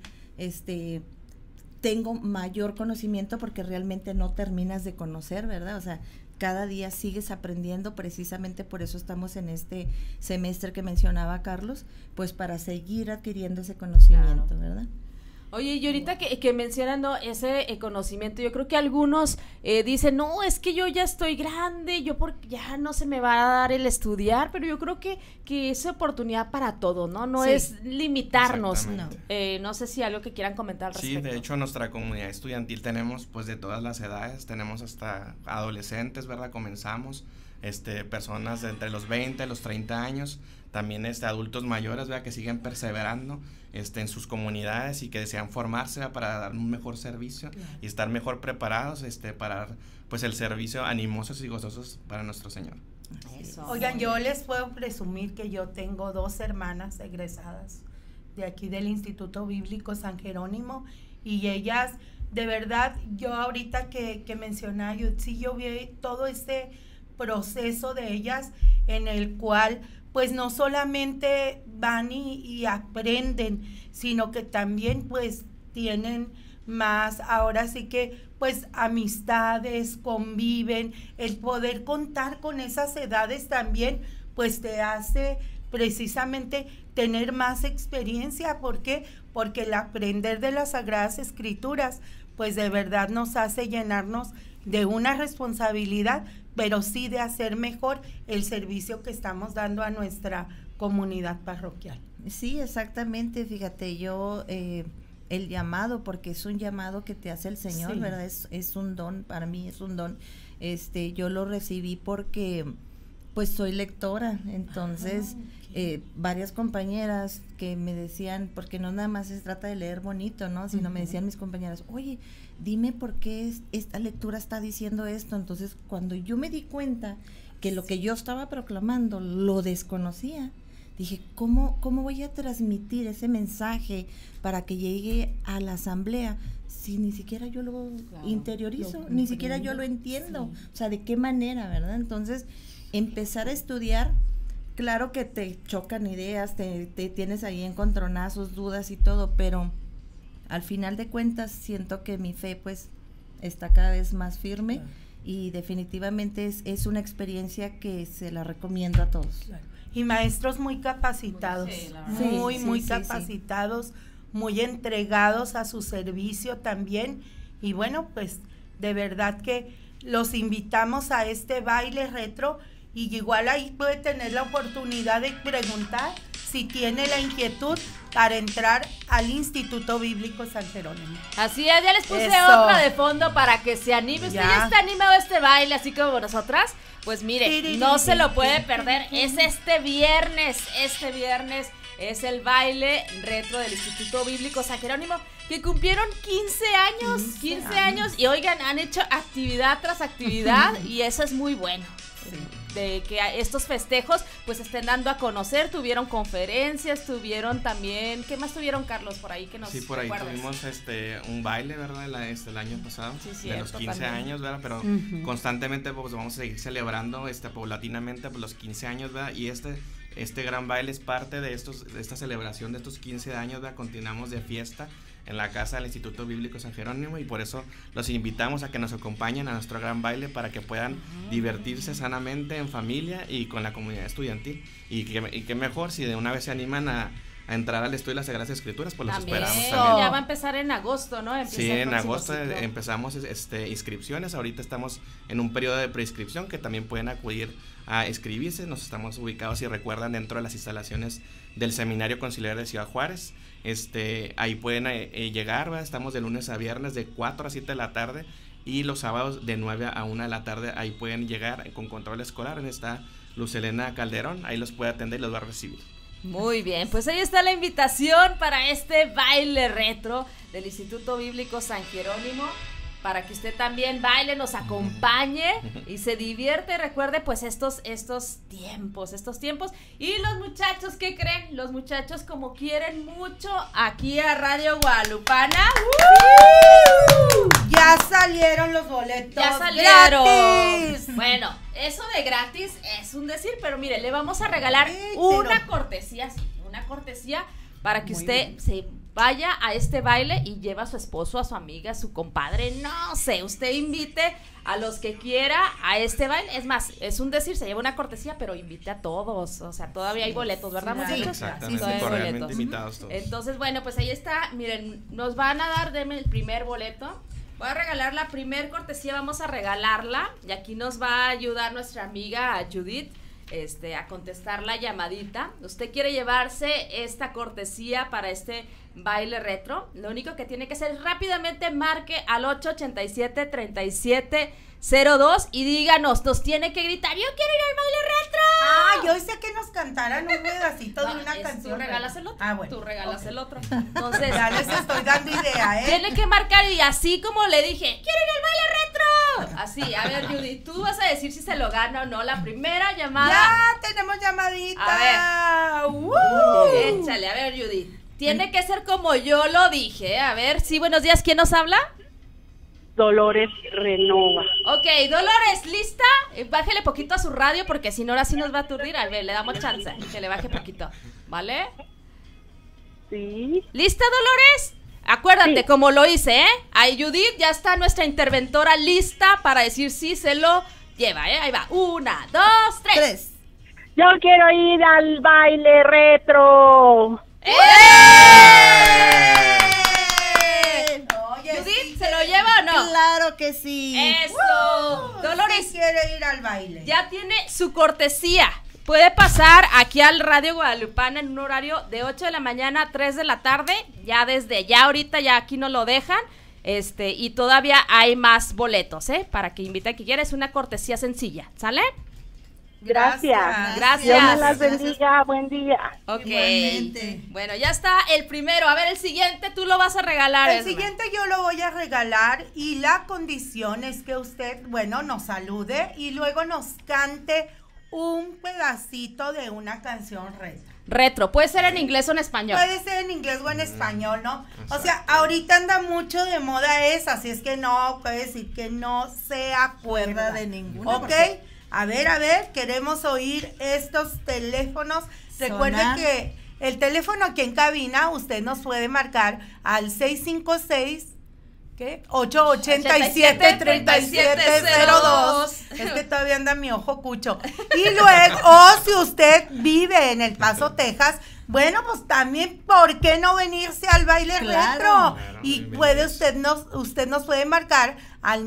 tengo mayor conocimiento, porque realmente no terminas de conocer, ¿verdad? O sea, cada día sigues aprendiendo, precisamente por eso estamos en este semestre que mencionaba Carlos, pues para seguir adquiriendo ese conocimiento, ¿verdad? Oye, y ahorita que mencionan ese conocimiento, yo creo que algunos dicen, no, es que yo ya estoy grande, porque ya no se me va a dar el estudiar, pero yo creo que es oportunidad para todo, ¿no? No es limitarnos. No sé si algo que quieran comentar al respecto. Sí, de hecho, nuestra comunidad estudiantil tenemos pues de todas las edades, tenemos hasta adolescentes, ¿verdad? Comenzamos, personas de entre los 20 y los 30 años, también adultos mayores, ¿verdad? Que siguen perseverando en sus comunidades y que desean formarse, ¿verdad? Para dar un mejor servicio y estar mejor preparados para dar pues el servicio animosos y gozosos para nuestro Señor. Oigan, yo les puedo presumir que yo tengo 2 hermanas egresadas de aquí del Instituto Bíblico San Jerónimo, y ellas, de verdad, yo ahorita que mencionaba, yo vi todo este proceso de ellas en el cual pues no solamente van y aprenden, sino que también pues tienen más, ahora sí que pues amistades, conviven, el poder contar con esas edades también pues te hace precisamente tener más experiencia. ¿Por qué? Porque el aprender de las Sagradas Escrituras pues de verdad nos hace llenarnos de una responsabilidad, pero sí de hacer mejor el servicio que estamos dando a nuestra comunidad parroquial. Sí, exactamente, fíjate, yo el llamado, porque es un llamado que te hace el Señor, ¿verdad? Es un don, para mí es un don. Yo lo recibí porque pues soy lectora, entonces varias compañeras que me decían, porque no nada más se trata de leer bonito, ¿no? Sino me decían mis compañeras, oye, dime por qué esta lectura está diciendo esto. Entonces, cuando yo me di cuenta que lo que yo estaba proclamando lo desconocía, dije, ¿cómo voy a transmitir ese mensaje para que llegue a la asamblea si ni siquiera yo lo interiorizo, ni siquiera yo lo entiendo? O sea, ¿de qué manera, verdad? Entonces, empezar a estudiar, claro que te chocan ideas, te tienes ahí encontronazos, dudas y todo, pero al final de cuentas siento que mi fe pues está cada vez más firme, y definitivamente es una experiencia que se la recomiendo a todos. Y maestros muy capacitados, muy capacitados, muy entregados a su servicio también, y bueno, pues de verdad que los invitamos a este baile retro, y igual ahí puede tener la oportunidad de preguntar si tiene la inquietud para entrar al Instituto Bíblico San Jerónimo. Así es, ya les puse otra de fondo para que se anime. Usted ya está animado a este baile, así como nosotras. Pues mire, no se lo puede perder. Es este viernes es el baile retro del Instituto Bíblico San Jerónimo, que cumplieron 15 años, y oigan, han hecho actividad tras actividad, y eso es muy bueno. que estos festejos pues estén dando a conocer. Tuvieron conferencias, tuvieron también, ¿qué más tuvieron, Carlos, por ahí que nos Sí, por ahí recuerdes? tuvimos un baile, ¿verdad? El año pasado, sí, de los 15 también. años, ¿verdad? Pero constantemente pues vamos a seguir celebrando paulatinamente pues, los 15 años, ¿verdad? Y este gran baile es parte de esta celebración de estos 15 años, ¿verdad? Continuamos de fiesta en la casa del Instituto Bíblico San Jerónimo y por eso los invitamos a que nos acompañen a nuestro gran baile para que puedan divertirse sanamente en familia y con la comunidad estudiantil y que mejor si de una vez se animan a entrar al estudio de las Sagradas Escrituras, pues los esperamos también. Ya va a empezar en agosto, ¿no? Sí, en agosto empezamos inscripciones, ahorita estamos en un periodo de preinscripción que también pueden acudir a inscribirse, nos estamos ubicados, si recuerdan, dentro de las instalaciones del Seminario Conciliar de Ciudad Juárez, ahí pueden llegar, ¿verdad? Estamos de lunes a viernes de 4 a 7 de la tarde y los sábados de 9 a 1 de la tarde, ahí pueden llegar con control escolar, está Luz Helena Calderón, ahí los puede atender y los va a recibir. Muy bien, pues ahí está la invitación para este baile retro del Instituto Bíblico San Jerónimo, para que usted también baile, nos acompañe y se divierte. Recuerde pues estos tiempos. Y los muchachos, ¿qué creen? Los muchachos como quieren mucho aquí a Radio Guadalupana. Ya salieron los boletos. Ya salieron. ¡Gratis! Bueno, eso de gratis es un decir, pero mire, le vamos a regalar una cortesía para que usted se vaya a este baile y lleve a su esposo, a su amiga, a su compadre, no sé, usted invite a los que quiera a este baile. Es más, es un decir, se lleva una cortesía, pero invite a todos, o sea, todavía hay boletos, ¿verdad, muchachos? Exactamente, sí, cordialmente invitados todos. Entonces, bueno, pues ahí está, miren, nos van a dar, denme el primer boleto. Voy a regalar la primer cortesía, vamos a regalarla, y aquí nos va a ayudar nuestra amiga Judith, a contestar la llamadita. Usted quiere llevarse esta cortesía para este baile retro, lo único que tiene que hacer es rápidamente marque al 887-3702 y díganos, nos tiene que gritar, yo quiero ir al baile retro. Yo hice que nos cantaran un pedacito de una canción. Tú regalas el otro. Bueno. Tú regalas el otro. Entonces, ya les estoy dando idea, Tiene que marcar y así como le dije, quiero ir al baile retro. Así, a ver, Judy, tú vas a decir si se lo gana o no. La primera llamada. Ya tenemos llamadita. A ver. Échale, a ver, Judy. Tiene que ser como yo lo dije. A ver, sí, buenos días. ¿Quién nos habla? Dolores Renova. Ok, Dolores, ¿lista? Bájele poquito a su radio porque si no ahora sí nos va a aturdir. A ver, le damos chance que le baje poquito, ¿vale? Sí. ¿Lista, Dolores? Acuérdate, sí, como lo hice, ¿eh? Ahí, Judith, ya está nuestra interventora lista para decir si se lo lleva, ¿eh? Ahí va, 1, 2, 3. Yo quiero ir al baile retro. Judith, ¿se lo lleva o no? Claro que sí. Eso. Dolores quiere ir al baile. Ya tiene su cortesía. Puede pasar aquí al Radio Guadalupana en un horario de 8 de la mañana a 3 de la tarde. Ya desde ya ahorita ya aquí nos lo dejan. Y todavía hay más boletos, para que invite a quien quiera. Es una cortesía sencilla, ¿sale? Gracias. Gracias. Dios me las bendiga. Buen día. Ok. Igualmente. Bueno, ya está el primero. A ver, el siguiente tú lo vas a regalar. El siguiente yo lo voy a regalar y la condición es que usted, nos salude y luego nos cante un pedacito de una canción retro. Puede ser en inglés o en español. Puede ser en inglés o en español, ¿no? Exacto. O sea, ahorita anda mucho de moda esa, así es que no, puede decir que no se acuerda de ninguna. ¿Ok? A ver, queremos oír estos teléfonos. Recuerde que el teléfono aquí en cabina, usted nos puede marcar al 656 887-3702. Es que todavía anda mi ojo cucho. Y luego, si usted vive en El Paso, Texas, pues también, ¿por qué no venirse al baile retro? Y puede usted nos puede marcar al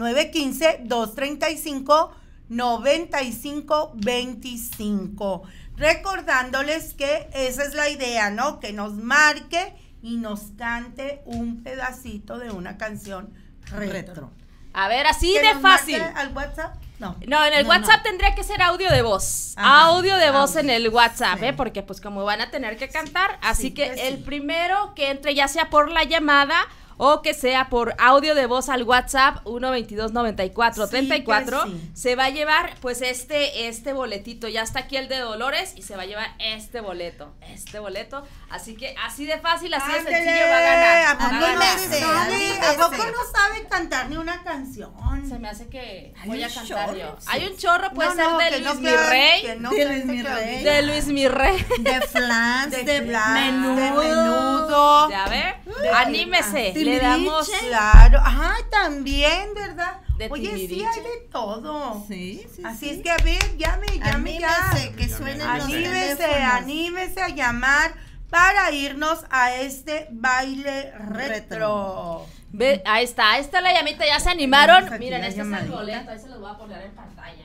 915-235-9525. Recordándoles que esa es la idea, ¿no? Que nos marque y nos cante un pedacito de una canción retro. A ver, así de fácil. ¿Al WhatsApp? No, en el WhatsApp tendría que ser audio de voz. Audio de voz en el WhatsApp, porque pues como van a tener que cantar, así que el primero que entre, ya sea por la llamada o que sea por audio de voz al WhatsApp 1229434, Sí. se va a llevar pues este boletito. Ya está aquí el de Dolores y se va a llevar este boleto, así que así de fácil, así de Ándele, sencillo va a ganar. ¿a poco Va a ganar. ¿A poco no sabe cantar ni una canción? Se me hace que Hay voy a un cantar chorro, yo. sí. Hay un chorro, puede No, no, ser que de no Luis crean, Mirrey. que no De crean Luis que Mirrey. De Luis Mirrey. De Flans, de Menudo. Ya ve, anímese, le Timbiriche. damos. Claro, ajá, también, ¿verdad? De Oye, sí Timbiriche. hay de todo. Sí. Así es que a ver, llame ya. Anímese, que suenen los Anímese a llamar para irnos a este baile retro. Ve, ahí está la llamita, ya se animaron. Tenemos aquí Miren, la este es el llamadita. boleto, ahí se los voy a poner en pantalla.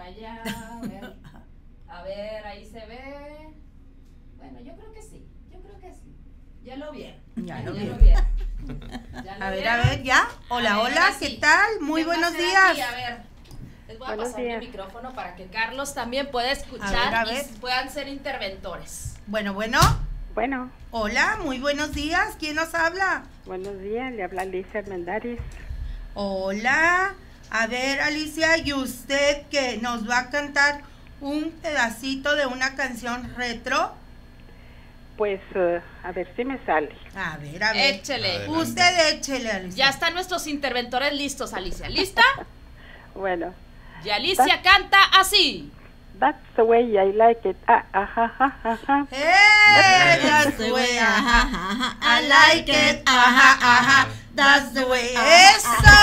A ver, ahí se ve. Bueno, yo creo que sí. Ya lo vieron. Ya lo vieron. A ver, ya. Hola, hola, ¿qué tal? Muy buenos días. A ver, les voy a Buenos pasar días. mi micrófono para que Carlos también pueda escuchar A ver. y puedan ser interventores. Bueno. Bueno, Hola, muy buenos días. ¿Quién nos habla? buenos días, le habla Alicia Armendáriz. Hola. A ver, Alicia, ¿y usted que nos va a cantar un pedacito de una canción retro? Pues, a ver si me sale. A ver. Échele. Adelante. Usted échele, Alicia. Ya están nuestros interventores listos, Alicia. ¿Lista? Bueno, Y Alicia canta así. that's the way I like it. That's the way, I like it, that's the way. ¡Eso!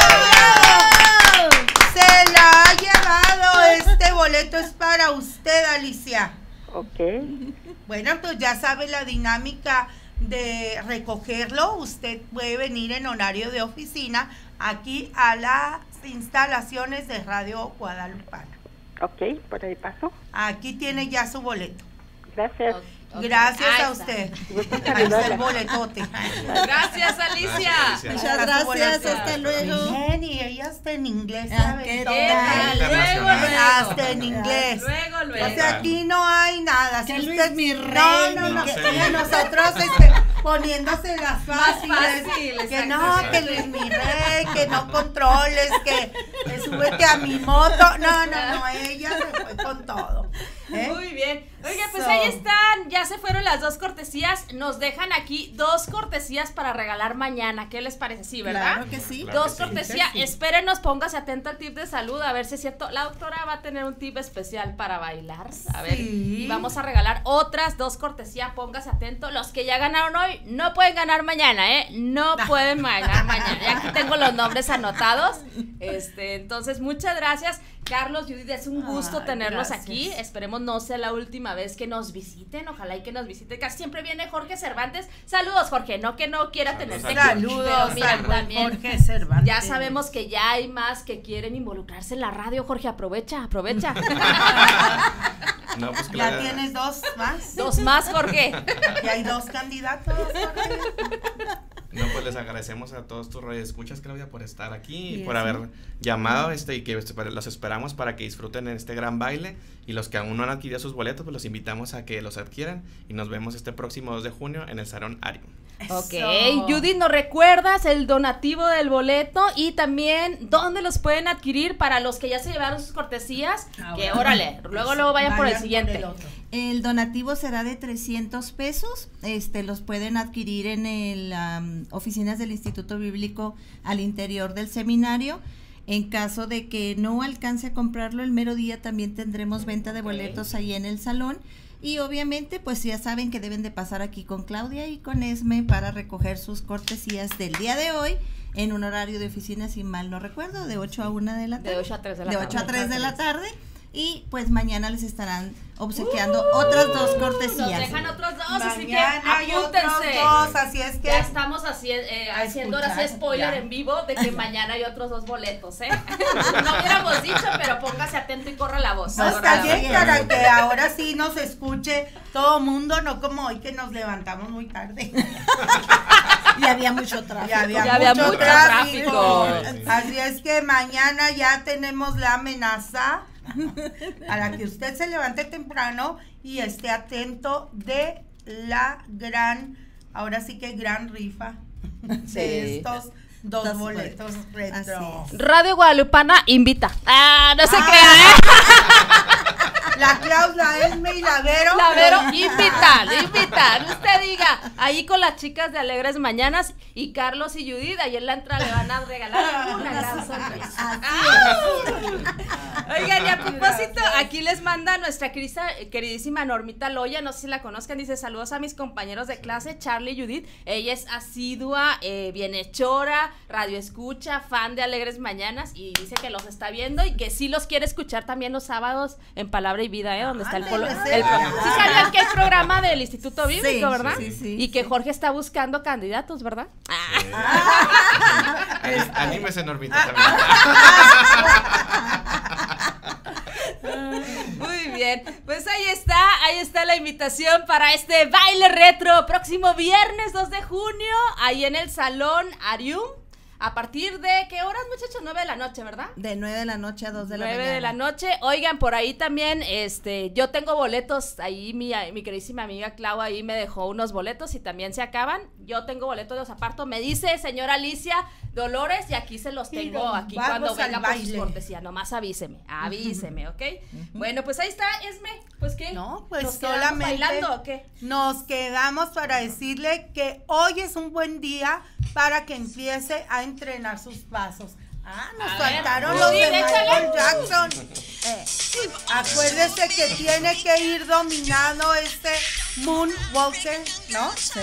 Se la ha llevado, este boleto es para usted, Alicia. Ok, Bueno, pues ya sabe la dinámica de recogerlo. Usted puede venir en horario de oficina aquí a las instalaciones de Radio Guadalupana. ok, por ahí paso. Aquí tiene ya su boleto. Gracias. Gracias Ahí a está. usted. Gusto Ahí está el saludarla. boletote. Gracias, Alicia. Muchas gracias, hasta luego. Bien, y ella está en inglés, Ah, ¿sabe? ¿qué Todo. tal? Luego. Hasta en inglés. Luego. O sea, aquí no hay nada. Que Si Luis usted, Mirrey, no, no sé. que nosotros poniéndose las fáciles, fácil, que exacto. no, que Luis Mirrey, que no controles, que súbete a mi moto. No, ella se fue con todo. ¿eh? Muy bien. Oiga, pues So. ahí están. Ya se fueron las 2 cortesías. Nos dejan aquí 2 cortesías para regalar mañana. ¿Qué les parece? Sí, ¿verdad? Claro que sí. Claro 2 que sí. cortesías. Sí. Espérenos, póngase atento al tip de salud. A ver si es cierto. La doctora va a tener un tip especial para bailar. A ver. Sí. Y vamos a regalar otras 2 cortesías. Póngase atento. Los que ya ganaron hoy no pueden ganar mañana, ¿eh? No pueden ganar mañana. Ya aquí tengo los nombres anotados. Entonces, muchas gracias. Carlos, Judith, es un gusto Ay, tenerlos gracias. aquí. Esperemos no sea la última vez que nos visiten. Ojalá y que nos visiten. Casi siempre viene Jorge Cervantes. Saludos, Jorge. No que no quiera tenerte aquí. Saludos Pero mira, al buen también Jorge Cervantes. ya sabemos que ya hay más que quieren involucrarse en la radio. Jorge, aprovecha. No, pues que Ya la- tienes 2 más. 2 más, Jorge. Y hay 2 candidatos. Jorge. No, pues les agradecemos a todos tus radioescuchas, Claudia, por estar aquí y Sí, por sí. haber llamado y que los esperamos para que disfruten en este gran baile, y los que aún no han adquirido sus boletos, pues los invitamos a que los adquieran y nos vemos este próximo 2 de junio en el Salón Arium. Ok, Eso. Judith, ¿nos recuerdas el donativo del boleto y también dónde los pueden adquirir para los que ya se llevaron sus cortesías? Que órale, luego vayan por el siguiente. otro. El donativo será de 300 pesos. Los pueden adquirir en el oficinas del Instituto Bíblico al interior del seminario. En caso de que no alcance a comprarlo el mero día, también tendremos venta de boletos ahí en el salón. Y obviamente, pues ya saben que deben de pasar aquí con Claudia y con Esme para recoger sus cortesías del día de hoy en un horario de oficina, si mal no recuerdo, de 8 a 1 de la tarde. De 8 a 3 de la De tarde. 8 a 3 de la tarde. Y pues mañana les estarán obsequiando otras 2 cortesías. Nos dejan otros 2, así que Mañana hay otros apúntense. 2, así es que Ya estamos haciendo ahora sí escuchar, spoiler ya. en vivo de que mañana hay otros 2 boletos, ¿eh? No hubiéramos dicho, pero póngase atento y corra la voz. no está bien para que ahora sí nos escuche todo mundo, no como hoy que nos levantamos muy tarde. Y había mucho tráfico. Ya había, Ya había mucho mucho tráfico. tráfico. Así es que mañana ya tenemos la amenaza para que usted se levante temprano y esté atento de la gran, ahora sí que gran rifa. de estos dos boletos retro. Radio Guadalupana invita. No se crea, ¿eh? La Claudia, Esme y la Vero. La Vero, invitan. Usted diga, ahí con las chicas de Alegres Mañanas y Carlos y Judith, ahí en la entrada le van a regalar una gran sorpresa. Oigan, y a propósito, aquí les manda nuestra queridísima Normita Loya, no sé si la conozcan, dice: saludos a mis compañeros de clase, Charlie y Judith. Ella es asidua, bienhechora, radio escucha, fan de Alegres Mañanas, y dice que los está viendo y que sí los quiere escuchar también los sábados en Palabra y Vida, donde está el programa. Sí sabían que el programa del Instituto Bíblico, ¿verdad? Sí, y que Jorge está buscando candidatos, ¿verdad? Anímese, Normita, también. Muy bien, pues ahí está la invitación para este baile retro próximo viernes 2 de junio, ahí en el Salón Arium. ¿A partir de qué horas, muchachos? 9 de la noche, ¿verdad? De 9 de la noche a 2 de la mañana. 9 de la noche. Oigan, por ahí también, yo tengo boletos, ahí mi queridísima amiga Clau ahí me dejó unos boletos y también se acaban. Yo tengo boletos, los aparto. Me dice señora Alicia Dolores, y aquí se los tengo, aquí cuando venga por su cortesía. Nomás avíseme, ¿ok? Bueno, pues ahí está, Esme. ¿Pues qué? No, pues ¿Nos solamente bailando o qué? Nos quedamos para decirle que hoy es un buen día para que empiece a entrenar sus pasos. Nos faltaron los de Michael Jackson. Acuérdese que tiene que ir dominando este Moonwalker, ¿no? Sí.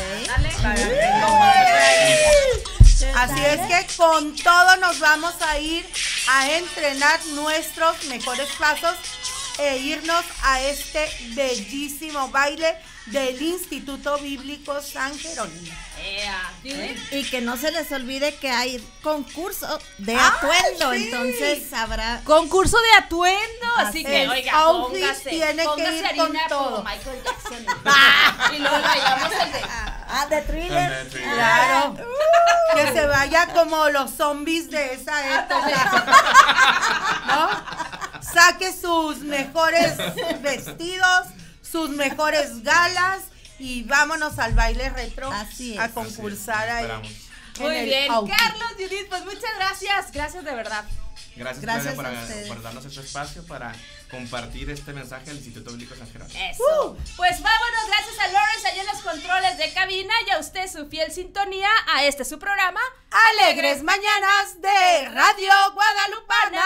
Así es que con todo nos vamos a ir a entrenar nuestros mejores pasos e irnos a este bellísimo baile del Instituto Bíblico San Jerónimo. Y que no se les olvide que hay concurso de atuendo, entonces habrá concurso de atuendo, así que oiga, póngase tiene que ir con todo. Michael Jackson. Y luego bailamos el de Thriller. Claro. Que se vaya como los zombies de esa época. ¿No? Saque sus mejores vestidos, sus mejores galas y vámonos al baile retro a concursar ahí. Muy bien, Carlos, Judith, pues muchas gracias de verdad. Gracias por darnos este espacio para compartir este mensaje al Instituto Bíblico San Jerónimo. Eso. Pues vámonos, gracias a Lawrence allá en los controles de cabina y a usted su fiel sintonía a este su programa Alegres Mañanas de Radio Guadalupana.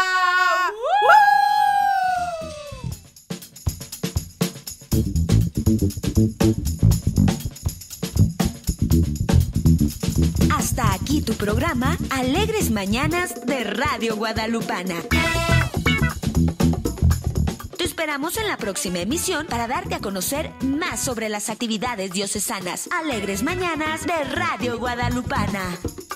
Hasta aquí tu programa Alegres Mañanas de Radio Guadalupana. Te esperamos en la próxima emisión para darte a conocer más sobre las actividades diocesanas. Alegres Mañanas de Radio Guadalupana.